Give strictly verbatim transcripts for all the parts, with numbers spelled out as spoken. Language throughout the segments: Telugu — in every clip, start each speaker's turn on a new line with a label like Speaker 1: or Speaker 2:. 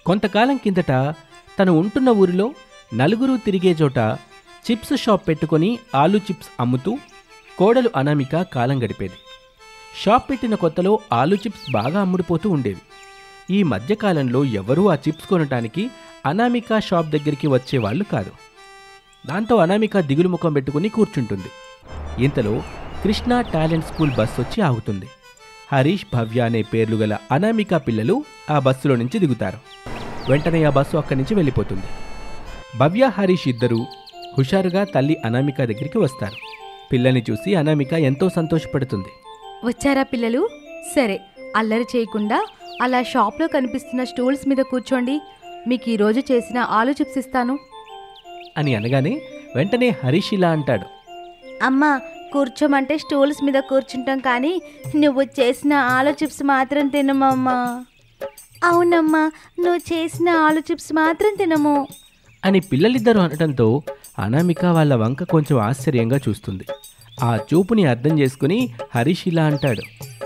Speaker 1: కొంతకాలం కిందట తను ఉంటున్న ఊరిలో నలుగురు తిరిగే చోట చిప్స్ షాప్ పెట్టుకొని ఆలూ చిప్స్ అమ్ముతూ కోడలు అనామిక కాలం గడిపేది. షాప్ పెట్టిన కొత్తలో ఆలూ చిప్స్ బాగా అమ్ముడుపోతూ ఉండేవి. ఈ మధ్యకాలంలో ఎవరూ ఆ చిప్స్ కొనటానికి అనామిక షాప్ దగ్గరికి వచ్చేవాళ్ళు కాదు. దాంతో అనామిక దిగులు ముఖం పెట్టుకుని కూర్చుంటుంది. ఇంతలో కృష్ణ టాలెంట్ స్కూల్ బస్సు వచ్చి ఆగుతుంది. హరీష్, భవ్య అనే పేర్లు గల అనామిక పిల్లలు ఆ బస్సులో నుంచి దిగుతారు. వెంటనే ఆ బస్సు అక్కడి నుంచి వెళ్ళిపోతుంది. భవ్య, హరీష్ ఇద్దరూ హుషారుగా తల్లి అనామిక దగ్గరికి వస్తారు. పిల్లల్ని చూసి అనామిక ఎంతో సంతోషపడుతుంది.
Speaker 2: వచ్చారా పిల్లలు? సరే, అల్లరి చేయకుండా అలా షాప్లో కనిపిస్తున్న స్టూల్స్ మీద కూర్చోండి. మీకు ఈరోజు చేసిన ఆలూ చిప్స్ ఇస్తాను
Speaker 1: అని అనగానే వెంటనే హరీష్ ఇలా అంటాడు.
Speaker 2: అమ్మా, కూర్చోమంటే స్టూల్స్ మీద కూర్చుంటాం, కానీ నువ్వు చేసిన ఆలూ చిప్స్ మాత్రం తినమమ్మా. అవునమ్మా, నువ్వు చేసిన ఆలూ చిప్స్ మాత్రం తినము
Speaker 1: అని పిల్లలిద్దరూ అనటంతో అనామిక వాళ్ళ వంక కొంచెం ఆశ్చర్యంగా చూస్తుంది. ఆ చూపుని అర్థం చేసుకుని హరీష్ ఇలా అంటాడు.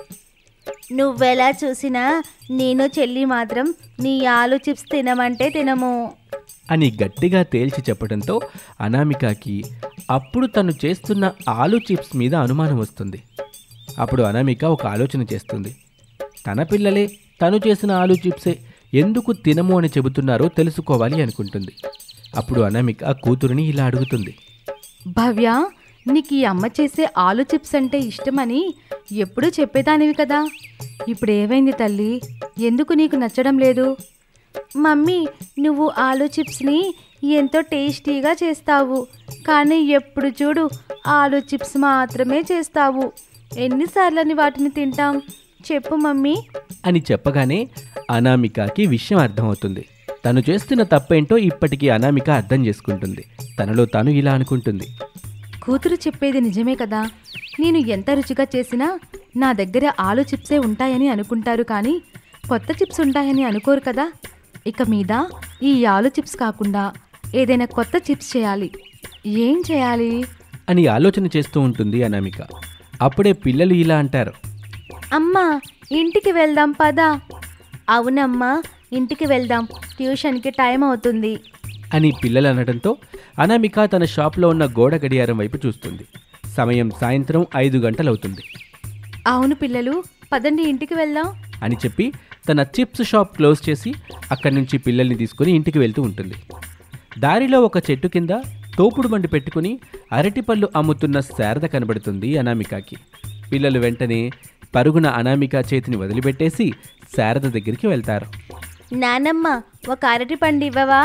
Speaker 2: నువ్వెలా చూసినా నేను చెల్లి మాత్రం నీ ఆలూ చిప్స్ తినమంటే తినము
Speaker 1: అని గట్టిగా తేల్చి చెప్పడంతో అనామికకి అప్పుడు తను చేస్తున్న ఆలూ చిప్స్ మీద అనుమానం వస్తుంది. అప్పుడు అనామిక ఒక ఆలోచన చేస్తుంది. తన పిల్లలే తను చేసిన ఆలూ చిప్సే ఎందుకు తినము అని చెబుతున్నారో తెలుసుకోవాలి అనుకుంటుంది. అప్పుడు అనామిక కూతురుని ఇలా అడుగుతుంది.
Speaker 2: భవ్య, నీకు ఈ అమ్మ చేసే ఆలూ చిప్స్ అంటే ఇష్టమని ఎప్పుడూ చెప్పేదానివి కదా, ఇప్పుడు ఏమైంది తల్లి? ఎందుకు నీకు నచ్చడం లేదు? మమ్మీ, నువ్వు ఆలూ చిప్స్ని ఎంతో టేస్టీగా చేస్తావు, కానీ ఎప్పుడు చూడు ఆలూ చిప్స్ మాత్రమే చేస్తావు. ఎన్నిసార్లని వాటిని తింటాం చెప్పు మమ్మీ
Speaker 1: అని చెప్పగానే అనామికకి విషయం అర్థమవుతుంది. తను చేస్తున్న తప్పేంటో ఇప్పటికీ అనామిక అర్థం చేసుకుంటుంది. తనలో తాను ఇలా అనుకుంటుంది.
Speaker 2: కూతురు చెప్పేది నిజమే కదా, నేను ఎంత రుచిగా చేసినా నా దగ్గర ఆలూ చిప్సే ఉంటాయని అనుకుంటారు, కానీ కొత్త చిప్స్ ఉంటాయని అనుకోరు కదా. ఇక మీద ఈ ఆలూ చిప్స్ కాకుండా ఏదైనా కొత్త చిప్స్ చేయాలి. ఏం చేయాలి
Speaker 1: అని ఆలోచన చేస్తూ ఉంటుంది అనామిక. అప్పుడే పిల్లలు ఇలా అంటారు.
Speaker 2: అమ్మా, ఇంటికి వెళ్దాం పదా. అవునమ్మా, ఇంటికి వెళ్దాం, ట్యూషన్కి టైం అవుతుంది
Speaker 1: అని పిల్లలు అనడంతో అనామిక తన షాప్లో ఉన్న గోడ గడియారం వైపు చూస్తుంది. సమయం సాయంత్రం ఐదు గంటలవుతుంది.
Speaker 2: అవును పిల్లలు, పదండి ఇంటికి వెళ్దాం
Speaker 1: అని చెప్పి తన చిప్స్ షాప్ క్లోజ్ చేసి అక్కడి నుంచి పిల్లల్ని తీసుకుని ఇంటికి వెళ్తూ ఉంటుంది. దారిలో ఒక చెట్టు కింద తోపుడు బండి పెట్టుకుని అరటిపళ్ళు అమ్ముతున్న శారద కనబడుతుంది అనామికకి. పిల్లలు వెంటనే పరుగున అనామిక చేతిని వదిలిపెట్టేసి శారద దగ్గరికి వెళ్తారు.
Speaker 2: నానమ్మ, ఒక అరటి పండు ఇవ్వవా?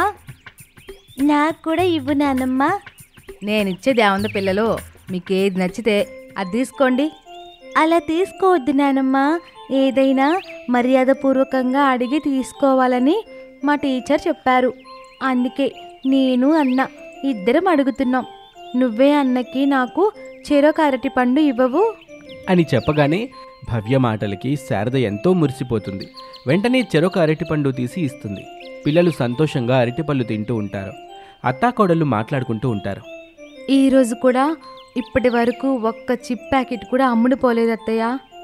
Speaker 2: నాకు కూడా ఇవ్వు నానమ్మ. నేనిచ్చేది ఏముంది పిల్లలు, మీకు ఏది నచ్చితే అది తీసుకోండి. అలా తీసుకోవద్దు నానమ్మ, ఏదైనా మర్యాదపూర్వకంగా అడిగి తీసుకోవాలని మా టీచర్ చెప్పారు. అందుకే నేను అన్న ఇద్దరం అడుగుతున్నాం. నువ్వే అన్నకి నాకు చెరొక అరటి పండు ఇవ్వవు
Speaker 1: అని చెప్పగానే భవ్య మాటలకి శారద ఎంతో మురిసిపోతుంది. వెంటనే చెరొక అరటిపండు తీసి ఇస్తుంది. పిల్లలు సంతోషంగా అరటిపళ్ళు తింటూ ఉంటారు. అత్తాకోడళ్ళు మాట్లాడుకుంటూ ఉంటారు.
Speaker 2: ఈరోజు కూడా ఇప్పటి వరకు ఒక్క చిప్ ప్యాకెట్ కూడా అమ్ముడుపోలేదు అత్తయ్య.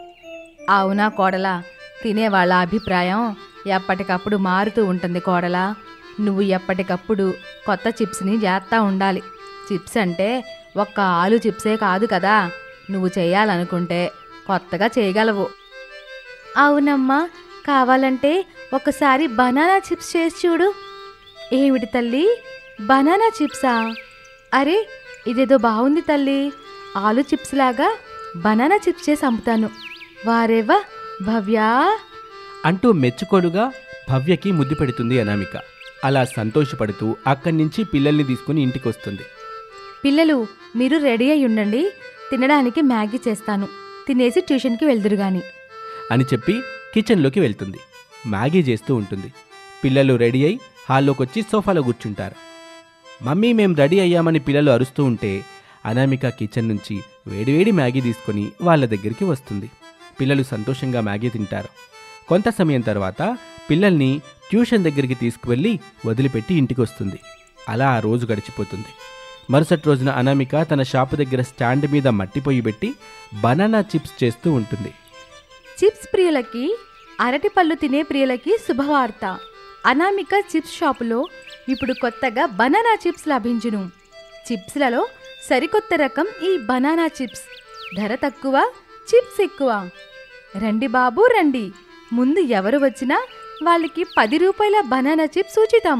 Speaker 2: అవునా కోడలా, తినేవాళ్ళ అభిప్రాయం ఎప్పటికప్పుడు మారుతూ ఉంటుంది కోడలా. నువ్వు ఎప్పటికప్పుడు కొత్త చిప్స్ని చేస్తూ ఉండాలి. చిప్స్ అంటే ఒక్క ఆలు చిప్సే కాదు కదా, నువ్వు చేయాలనుకుంటే కొత్తగా చేయగలవు. అవునమ్మా, కావాలంటే ఒకసారి బనానా చిప్స్ చేసి చూడు. ఏమిటి తల్లి, బనానా చిప్సా? అరే, ఇదేదో బాగుంది తల్లి. ఆలు చిప్స్ లాగా బనానా చిప్స్ చేసి అమ్ముతాను. వారేవా భవ్యా
Speaker 1: అంటూ మెచ్చుకోలుగా భవ్యకి ముద్దు పెడుతుంది అనామిక. అలా సంతోషపడుతూ అక్కడి నుంచి పిల్లల్ని తీసుకుని ఇంటికి వస్తుంది.
Speaker 2: పిల్లలు, మీరు రెడీ అయి ఉండండి, తినడానికి మ్యాగీ చేస్తాను, తినేసి ట్యూషన్కి వెళ్దురు గాని
Speaker 1: అని చెప్పి కిచెన్లోకి వెళ్తుంది. మ్యాగీ చేస్తూ ఉంటుంది. పిల్లలు రెడీ అయి హాల్లోకి వచ్చి సోఫాలో కూర్చుంటారు. మమ్మీ, మేం రెడీ అయ్యామని పిల్లలు అరుస్తూ ఉంటే అనామిక కిచెన్ నుంచి వేడివేడి మ్యాగీ తీసుకొని వాళ్ళ దగ్గరికి వస్తుంది. పిల్లలు సంతోషంగా మ్యాగీ తింటారు. కొంత సమయం తర్వాత పిల్లల్ని ట్యూషన్ దగ్గరికి తీసుకువెళ్ళి వదిలిపెట్టి ఇంటికి వస్తుంది. అలా ఆ రోజు గడిచిపోతుంది. మరుసటి రోజున అనామిక తన షాపు దగ్గర స్టాండ్ మీద మట్టి పొయ్యి పెట్టి బనానా చిప్స్ చేస్తూ ఉంటుంది.
Speaker 2: చిప్స్ ప్రియులకి, అరటి పళ్ళు తినే ప్రియులకి శుభవార్త. అనామిక చిప్స్ షాపులో ఇప్పుడు కొత్తగా బనానా చిప్స్ లభించును. చిప్స్లలో సరికొత్త రకం ఈ బనానా చిప్స్. ధర తక్కువ, చిప్స్ ఎక్కువ. రండి బాబు రండి, ముందు ఎవరు వచ్చినా వాళ్ళకి పది రూపాయల బనానా చిప్స్ ఉచితం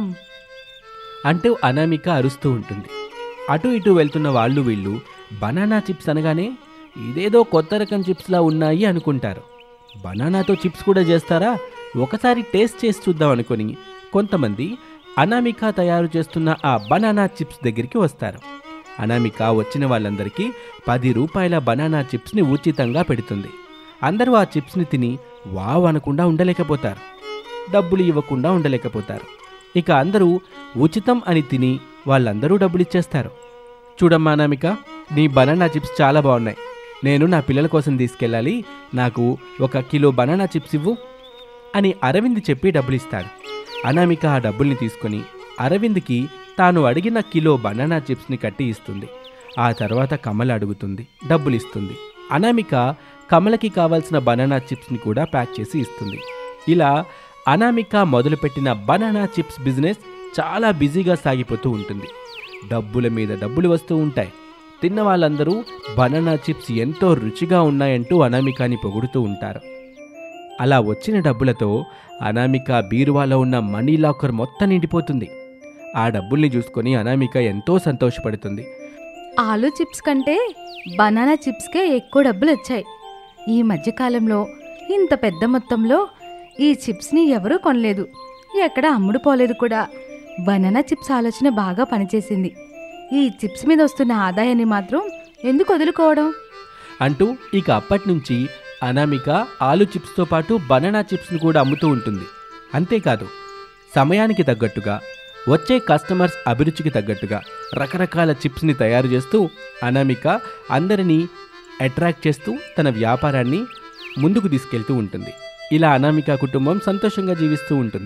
Speaker 1: అంటూ అనామిక అరుస్తూ ఉంటుంది. అటు ఇటు వెళ్తున్న వాళ్ళు వీళ్ళు బనానా చిప్స్ అనగానే ఇదేదో కొత్త రకం చిప్స్లా ఉన్నాయి అనుకుంటారు. బనానాతో చిప్స్ కూడా చేస్తారా, ఒకసారి టేస్ట్ చేసి చూద్దాం అనుకుని కొంతమంది అనామిక తయారు చేస్తున్న ఆ బనానా చిప్స్ దగ్గరికి వస్తారు. అనామిక వచ్చిన వాళ్ళందరికీ పది రూపాయల బనానా చిప్స్ని ఉచితంగా పెడుతుంది. అందరూ ఆ చిప్స్ని తిని వావ్ అనకుండా ఉండలేకపోతారు, డబ్బులు ఇవ్వకుండా ఉండలేకపోతారు. ఇక అందరూ ఉచితం అని తిని వాళ్ళందరూ డబ్బులు ఇచ్చేస్తారు. చూడమ్మా అనామిక, నీ బనానా చిప్స్ చాలా బాగున్నాయి, నేను నా పిల్లల కోసం తీసుకెళ్ళాలి, నాకు ఒక కిలో బనానా చిప్స్ ఇవ్వు అని అరవింద్ చెప్పి డబ్బులు ఇస్తాడు. అనామిక ఆ డబ్బుల్ని తీసుకొని అరవింద్కి తాను అడిగిన కిలో బనానా చిప్స్ని కట్టి ఇస్తుంది. ఆ తర్వాత కమల అడుగుతుంది, డబ్బులు ఇస్తుంది. అనామిక కమలకి కావాల్సిన బనానా చిప్స్ని కూడా ప్యాక్ చేసి ఇస్తుంది. ఇలా అనామిక మొదలుపెట్టిన బనానా చిప్స్ బిజినెస్ చాలా బిజీగా సాగిపోతూ ఉంటుంది. డబ్బుల మీద డబ్బులు వస్తూ ఉంటాయి. తిన్న వాళ్ళందరూ బనానా చిప్స్ ఎంతో రుచిగా ఉన్నాయంటూ అనామికని పొగుడుతూ ఉంటారు. అలా వచ్చిన డబ్బులతో అనామిక బీరువాలో ఉన్న మనీ లాకర్ మొత్తం నిండిపోతుంది. ఆ డబ్బుల్ని చూసుకొని అనామిక ఎంతో సంతోషపడుతుంది.
Speaker 2: ఆలూ చిప్స్ కంటే బనానా చిప్స్కే ఎక్కువ డబ్బులు వచ్చాయి. ఈ మధ్యకాలంలో ఇంత పెద్ద మొత్తంలో ఈ చిప్స్ని ఎవరూ కొనలేదు, ఎక్కడ అమ్ముడు పోలేదు కూడా. బనానా చిప్స్ ఆలోచన బాగా పనిచేసింది. ఈ చిప్స్ మీద వస్తున్న ఆదాయాన్ని మాత్రం ఎందుకు వదులుకోవడం
Speaker 1: అంటూ ఇక అప్పటి నుంచి అనామిక ఆలు చిప్స్తో పాటు బనానా చిప్స్ను కూడా అమ్ముతూ ఉంటుంది. అంతేకాదు, సమయానికి తగ్గట్టుగా వచ్చే కస్టమర్స్ అభిరుచికి తగ్గట్టుగా రకరకాల చిప్స్ని తయారు చేస్తూ అనామిక అందరినీ అట్రాక్ట్ చేస్తూ తన వ్యాపారాన్ని ముందుకు తీసుకెళ్తూ ఉంటుంది. ఇలా అనామిక కుటుంబం సంతోషంగా జీవిస్తూ ఉంటుంది.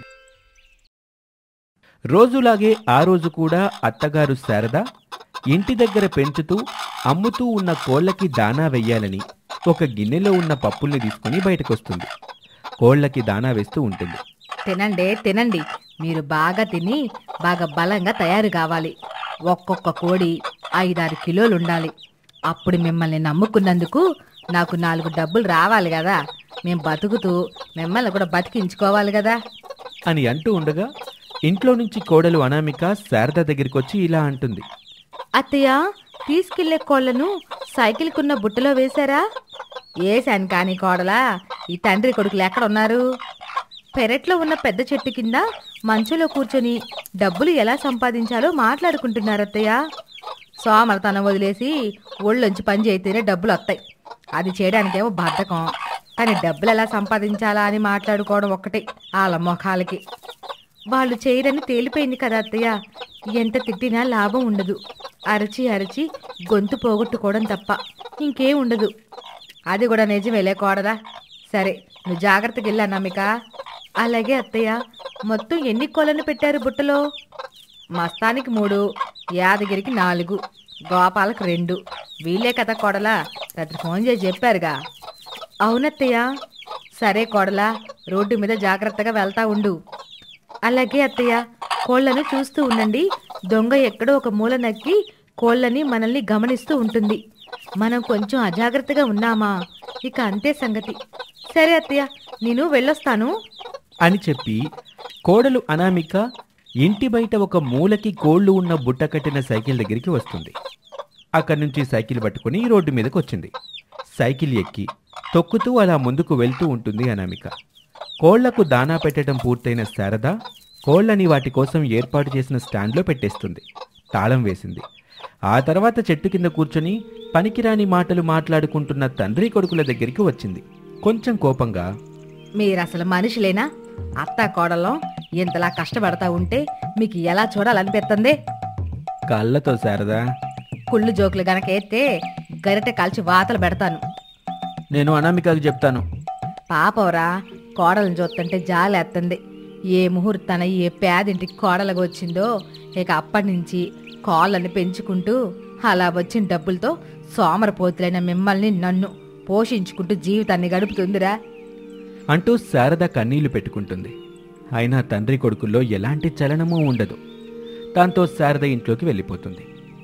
Speaker 1: రోజులాగే ఆ రోజు కూడా అత్తగారు శారద ఇంటి దగ్గర పెంచుతూ అమ్ముతూ ఉన్న కోళ్లకి దానా వెయ్యాలని ఒక గిన్నెలో ఉన్న పప్పుల్ని తీసుకుని బయటకొస్తుంది. కోళ్లకి దానా వేస్తూ ఉంటుంది.
Speaker 2: తినండి తినండి, మీరు బాగా తిని బాగా బలంగా తయారు కావాలి. ఒక్కొక్క కోడి ఐదారు కిలోలు ఉండాలి. అప్పుడు మిమ్మల్ని నమ్ముకున్నందుకు నాకు నాలుగు డబ్బులు రావాలి కదా, మేము బతుకుతూ మిమ్మల్ని కూడా బతికించుకోవాలి కదా
Speaker 1: అని అంటూ ఉండగా ఇంట్లో నుంచి కోడలు అనామిక శారద దగ్గరికి వచ్చి ఇలా అంటుంది.
Speaker 2: అత్తయ్య, తీసుకెళ్లే కోళ్లను సైకిల్కున్న బుట్టలో వేశారా? వేశాను కానీ కోడలా, ఈ తండ్రి కొడుకులు ఎక్కడ ఉన్నారు? పెరట్లో ఉన్న పెద్ద చెట్టు కింద మంచులో కూర్చొని డబ్బులు ఎలా సంపాదించాలో మాట్లాడుకుంటున్నారు అత్తయ్య. సోమరతనం వదిలేసి ఒళ్ళొంచి పని చేస్తేనే డబ్బులు వస్తాయి, అది చేయడానికేమో బద్ధకం. కానీ డబ్బులు ఎలా సంపాదించాలా అని మాట్లాడుకోవడం ఒక్కటే వాళ్ళ మొఖాలకి. వాళ్ళు చేయరని తేలిపోయింది కదా అత్తయ్య, ఎంత తిట్టినా లాభం ఉండదు. అరచి అరచి గొంతు పోగొట్టుకోవడం తప్ప ఇంకేం ఉండదు. అది కూడా నిజమేలే కోడదా. సరే, నువ్వు జాగ్రత్తగా వెళ్ళా నమ్మిక. అలాగే అత్తయ్య. మొత్తం ఎన్ని కోళ్ళను పెట్టారు బుట్టలో? మస్తానికి మూడు, యాదగిరికి నాలుగు, గోపాలకు రెండు. వీళ్ళే కదా కోడలా, రాత్రి ఫోన్ చేసి చెప్పారుగా. అవునత్తయ్య. సరే కోడలా, రోడ్డు మీద జాగ్రత్తగా వెళ్తా ఉండు. అలాగే అత్తయ్య. కోళ్లను చూస్తూ ఉండండి. దొంగ ఎక్కడో ఒక మూల నక్కి కోళ్ళని మనల్ని గమనిస్తూ ఉంటుంది. మనం కొంచెం అజాగ్రత్తగా ఉన్నామా ఇక అంతే సంగతి. సరే అత్తయ్య, నేను వెళ్ళొస్తాను
Speaker 1: అని చెప్పి కోడలు అనామిక ఇంటి బయట ఒక మూలకి కోళ్లు ఉన్న బుట్ట కట్టిన సైకిల్ దగ్గరికి వస్తుంది. అక్కడి నుంచి సైకిల్ పట్టుకుని రోడ్డు మీదకి వచ్చింది. సైకిల్ ఎక్కి తొక్కుతూ అలా ముందుకు వెళ్తూ ఉంటుంది అనామిక. కోళ్లకు దానా పెట్టడం పూర్తయిన శారద కోళ్లని వాటి కోసం ఏర్పాటు చేసిన స్టాండ్లో పెట్టేస్తుంది. తాళం వేసింది. ఆ తర్వాత చెట్టు కింద కూర్చొని పనికిరాని మాటలు మాట్లాడుకుంటున్న తండ్రి కొడుకుల దగ్గరికి వచ్చింది. కొంచెం కోపంగా,
Speaker 2: మీరసలు మనుషులేనా? అత్త కోడలో ఇంతలా కష్టపడతా ఉంటే మీకు ఎలా చూడాలనిపిస్తుంది?
Speaker 1: కళ్ళతో శారదా.
Speaker 2: కుళ్ళు జోకులు గనక ఎత్తే గరిటె కాల్చి వాతలు పెడతాను.
Speaker 1: నేను అనామికకు చెప్తాను.
Speaker 2: పాపవరా, కోడలను చూస్తుంటే జాలేస్తుంది. ఏ ముహూర్తాన ఏ పేదింటికి కోడలుగా వచ్చిందో ఇక అప్పటి నుంచి కోళ్ళని పెంచుకుంటూ అలా వచ్చిన డబ్బులతో సోమరపోతులైన మిమ్మల్ని నన్ను పోషించుకుంటూ జీవితాన్ని గడుపుతుందిరా
Speaker 1: అంటూ శారద కన్నీళ్లు పెట్టుకుంటుంది. అయినా తండ్రి కొడుకుల్లో ఎలాంటి చలనమూ ఉండదు. దాంతో శారద ఇంట్లోకి వెళ్ళిపోతుంది.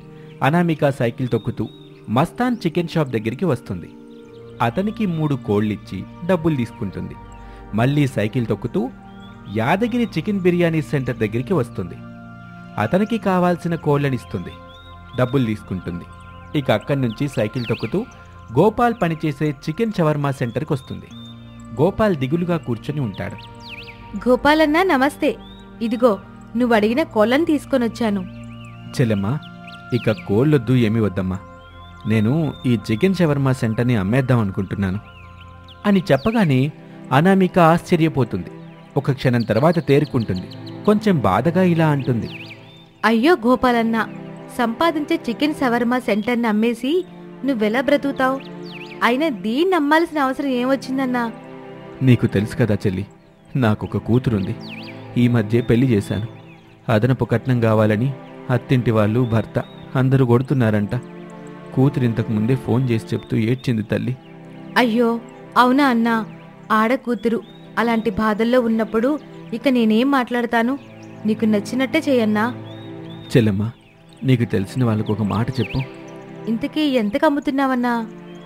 Speaker 1: అనామిక సైకిల్ తొక్కుతూ మస్తాన్ చికెన్ షాప్ దగ్గరికి వస్తుంది. అతనికి మూడు కోళ్ళిచ్చి డబ్బులు తీసుకుంటుంది. మళ్ళీ సైకిల్ తొక్కుతూ యాదగిరి చికెన్ బిర్యానీ సెంటర్ దగ్గరికి వస్తుంది. అతనికి కావాల్సిన కోళ్ళనిస్తుంది, డబ్బులు తీసుకుంటుంది. ఇక అక్కడి నుంచి సైకిల్ తొక్కుతూ గోపాల్ పనిచేసే చికెన్ షవర్మా సెంటర్కి వస్తుంది. గోపాల్ దిగులుగా కూర్చొని ఉంటాడు.
Speaker 2: గోపాలన్నా నమస్తే, ఇదిగో నువ్వు అడిగిన కోళ్ళని తీసుకొనొచ్చాను.
Speaker 1: చెల్లెమ్మా, ఇక కోళ్ళొద్దు ఏమీ వద్దమ్మా, నేను ఈ చికెన్ షవర్మా సెంటర్ని అమ్మేద్దాం అనుకుంటున్నాను అని చెప్పగానే అనామిక ఆశ్చర్యపోతుంది. ఒక క్షణం తర్వాత తేరుకుంటుంది. కొంచెం బాధగా ఇలా అంటుంది.
Speaker 2: అయ్యో గోపాలన్న, సంపాదించే చికెన్ షవర్మా సెంటర్ని అమ్మేసి నువ్వెలా బ్రతుకుతావు? అయినా దీన్ని అమ్మాల్సిన అవసరం ఏమొచ్చిందన్నా?
Speaker 1: నీకు తెలుసు కదా చెల్లి, నాకొక కూతురుంది. ఈ మధ్య పెళ్లి చేశాను. అదనపు కట్నం కావాలని అత్తింటి వాళ్ళు, భర్త అందరూ కొడుతున్నారంట. కూతురు ఇంతకు ముందే ఫోన్ చేసి చెప్తూ ఏడ్చింది తల్లి.
Speaker 2: అయ్యో అవునా అన్నా? ఆడకూతురు అలాంటి బాధల్లో ఉన్నప్పుడు ఇక నేనేం మాట్లాడతాను? నీకు నచ్చినట్టే చేయన్నా.
Speaker 1: చెల్లెమ్మా, నీకు తెలిసిన వాళ్ళకు ఒక మాట చెప్పు.
Speaker 2: ఇంతకీ ఎంతకు అమ్ముతున్నావన్నా?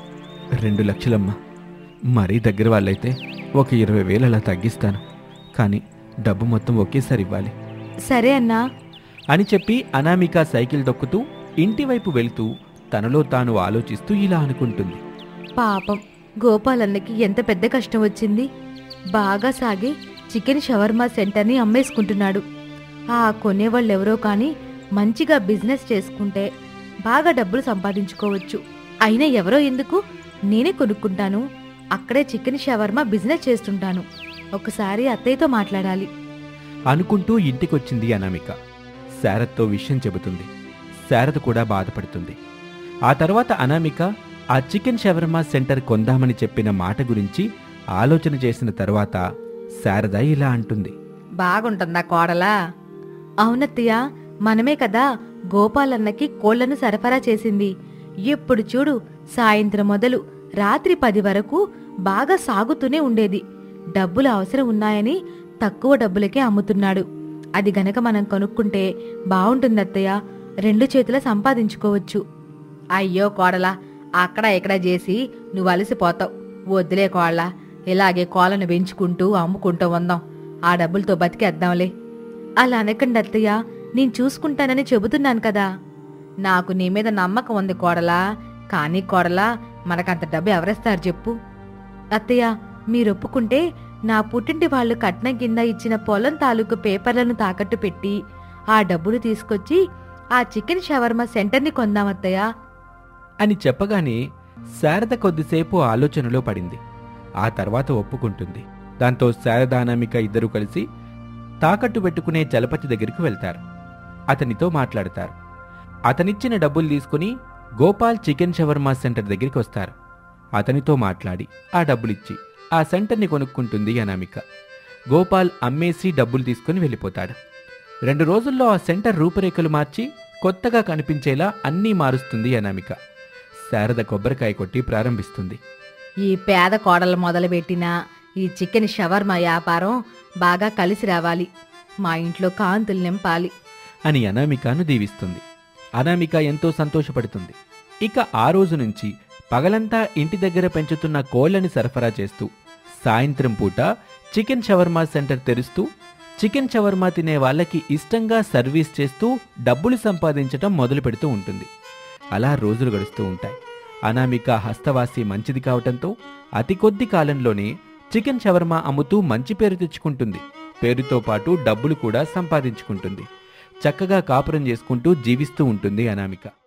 Speaker 1: రెండు లక్షలమ్మా. మరీ దగ్గర వాళ్ళైతే ఒక ఇరవై వేలు అలా తగ్గిస్తాను, కానీ డబ్బు మొత్తం ఒకేసారి ఇవ్వాలి.
Speaker 2: సరే అన్నా
Speaker 1: అని చెప్పి అనామిక సైకిల్ దొక్కుతూ ఇంటివైపు వెళుతూ తనలో తాను ఆలోచిస్తూ ఇలా అనుకుంటుంది.
Speaker 2: పాపం గోపాలన్నకి ఎంత పెద్ద కష్టం వచ్చింది. బాగా సాగే చికెన్ షవర్మా సెంటర్ని అమ్మేసుకుంటున్నాడు. ఆ కొనేవాళ్ళెవరో కానీ మంచిగా బిజినెస్ చేసుకుంటే బాగా డబ్బులు సంపాదించుకోవచ్చు. అయినా ఎవరో ఎందుకు, నేనే కొనుక్కుంటాను. అక్కడే చికెన్ షవర్మా బిజినెస్ చేస్తుంటాను. ఒకసారి అత్తయ్యతో మాట్లాడాలి
Speaker 1: అనుకుంటూ ఇంటికొచ్చింది అనామిక. శారదతో విషయం చెబుతుంది. శారద కూడా బాధపడుతుంది. ఆ తర్వాత అనామిక ఆ చికెన్ షవర్మా సెంటర్ కొందామని చెప్పిన మాట గురించి ఆలోచన చేసిన తర్వాత శారద ఇలా అంటుంది.
Speaker 2: బాగుంటుందా కోడలా? అవునత్తయ్య, మనమే కదా గోపాలన్నకి కోళ్లను సరఫరా చేసింది. ఎప్పుడు చూడు సాయంత్రం మొదలు రాత్రి పది వరకు బాగా సాగుతూనే ఉండేది. డబ్బులు అవసరం ఉన్నాయని తక్కువ డబ్బులకే అమ్ముతున్నాడు. అది గనక మనం కొనుక్కుంటే బావుంటుందత్తయ్య, రెండు చేతుల సంపాదించుకోవచ్చు. అయ్యో కోడలా, అక్కడ ఇక్కడ చేసి నువ్వు అలసిపోతావు. వద్దులే కోళ్ళ, ఇలాగే కోళ్ళను పెంచుకుంటూ అమ్ముకుంటూ ఉందాం. ఆ డబ్బులతో బతికేద్దాంలే. అలా అనకండి అత్తయ్య, నేను చూసుకుంటానని చెబుతున్నాను కదా. నాకు నీ మీద నమ్మకం ఉంది కోడలా, కానీ కోడలా మనకంత డబ్బు ఎవరేస్తారు చెప్పు? అత్తయ్య, మీరొప్పుకుంటే నా పుట్టింటి వాళ్ళు కట్నం కింద ఇచ్చిన పొలం తాలూకు పేపర్లను తాకట్టు పెట్టి ఆ డబ్బులు తీసుకొచ్చి ఆ చికెన్ షవర్మా సెంటర్ని కొందామత్తయ్య
Speaker 1: అని చెప్పగానే శారద కొద్దిసేపు ఆలోచనలో పడింది. ఆ తర్వాత ఒప్పుకుంటుంది. దాంతో శారద అనామిక ఇద్దరూ కలిసి తాకట్టు పెట్టుకునే చలపతి దగ్గరికి వెళ్తారు. అతనితో మాట్లాడతారు. అతనిచ్చిన డబ్బులు తీసుకుని గోపాల్ చికెన్ షవర్మా సెంటర్ దగ్గరికి వస్తారు. అతనితో మాట్లాడి ఆ డబ్బులిచ్చి ఆ సెంటర్ని కొనుక్కుంటుంది అనామిక. గోపాల్ అమ్మేసి డబ్బులు తీసుకుని వెళ్ళిపోతాడు. రెండు రోజుల్లో ఆ సెంటర్ రూపురేఖలు మార్చి కొత్తగా కనిపించేలా అన్నీ మారుస్తుంది అనామిక. శారద కొబ్బరికాయ కొట్టి ప్రారంభిస్తుంది.
Speaker 2: ఈ పేద కోడలు మొదలుపెట్టిన ఈ చికెన్ షవర్మా వ్యాపారం బాగా కలిసి రావాలి, మా ఇంట్లో కాంతులు నింపాలి
Speaker 1: అని అనామికను దీవిస్తుంది. అనామిక ఎంతో సంతోషపడుతుంది. ఇక ఆ రోజు నుంచి పగలంతా ఇంటి దగ్గర పెంచుతున్న కోళ్లని సరఫరా చేస్తూ సాయంత్రం పూట చికెన్ షవర్మా సెంటర్ తెరుస్తూ చికెన్ షవర్మా తినే వాళ్ళకి ఇష్టంగా సర్వీస్ చేస్తూ డబ్బులు సంపాదించటం మొదలు పెడుతూ ఉంటుంది. అలా రోజులు గడుస్తూ ఉంటాయి. అనామిక హస్తవాసి మంచిది కావటంతో అతి కొద్ది కాలంలోనే చికెన్ షవర్మా అమ్ముతూ మంచి పేరు తెచ్చుకుంటుంది. పేరుతో పాటు డబ్బులు కూడా సంపాదించుకుంటుంది. చక్కగా కాపురం చేసుకుంటూ జీవిస్తూ ఉంటుంది అనామిక.